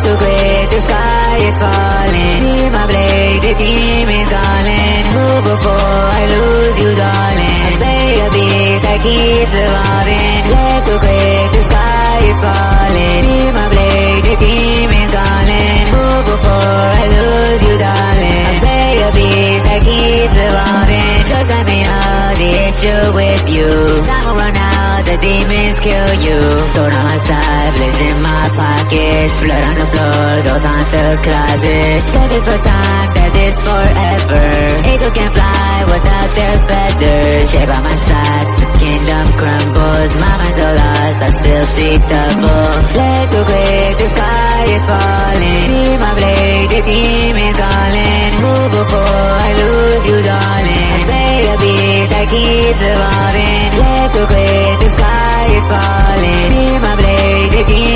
Little quick, the sky is falling. Need my blade, the demons calling. Move before I lose you, darling. I stay a beat that keeps evolving. Little quick, the sky is falling. Need my blade, the demons calling. Move before I lose you, darling. I stay a beat that keeps evolving. Just let me out the issue with you. Time will run out, the demons kill you. Thrown on my side, blaze in my pockets. Blood on the floor, those aren't the closets. That is for time, that is forever. Eagles can fly without their feathers. Share by my side, the kingdom crumbles. My mind's so lost, I still see double. Little quick, the sky is falling. Need my blade, the demons calling. Move before I lose you, darling. I stay a beat that keeps evolving. Little quick, the sky is falling. Need my blade, the demons